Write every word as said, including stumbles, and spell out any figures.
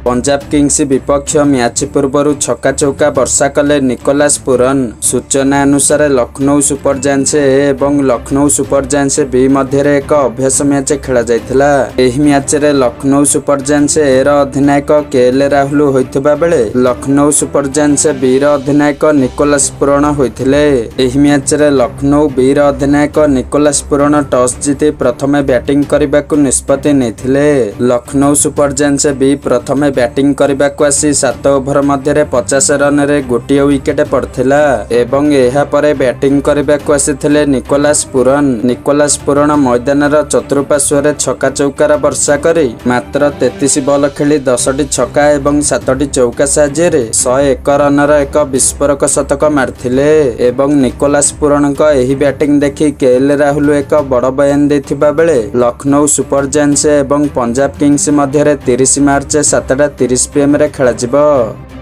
Punjab Kings विपक्ष match पूर्व छक्का चौका वर्षा कले निकोलास पूरन। सूचना अनुसार लखनऊ सुपर जायंट्स एवं लखनऊ सुपर जायंट्स बी मध्य एक अभ्यास मैच खेला जाइथिला। एही मैच रे लखनऊ सुपर जायंट्स ए र अधिनायक केएल राहुल होइथिबा बेले लखनऊ सुपर जायंट्स बी र अधिनायक निकोलास पूरन होइथिले। एही मैच रे लखनऊ बी र अधिनायक निकोलास पूरन टॉस जीति प्रथमे बैटिंग करबाकू निष्पत्ति नेथिले। लखनऊ सुपर जायंट्स बी प्रथमे बैटिंग करबाकू आसी सात ओभर मध्य पचास रन रे गोटे विकेट पड़थिला एवं एहा परे बैटिंग करबाकू आसीथिले निकोलास पूरन। निकोलास पूरन मैदानर चतुर्पार्श्व छक्का चौकार वर्षा करी मात्र तेतीस बॉल खेली दसटी छक्का एवं सातटी चौका साहाय्य सौ एक रनर एक विस्फोरक शतक मारथिले एवं निकोलास पूरन एही बैटिंग देखि केएल राहुल एक बड़ बयान देथिबा बेले लखनऊ सुपर जायंट्स एवं पंजाब किंग्स मध्य तीस मार्च सातटा तीस पीएम रे खेला जिवो।